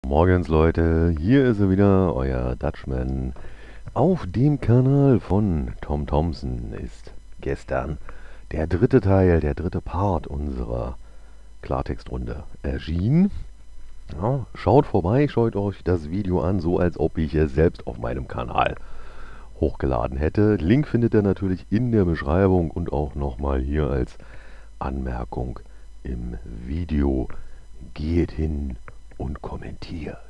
Morgens Leute, hier ist er wieder, euer Dutchman. Auf dem Kanal von Tom Thompson ist gestern der dritte Teil, der dritte Part unserer Klartextrunde erschienen. Ja, schaut vorbei, schaut euch das Video an, so als ob ich es selbst auf meinem Kanal hochgeladen hätte. Link findet ihr natürlich in der Beschreibung und auch nochmal hier als Anmerkung im Video. Geht hin und kommentiert.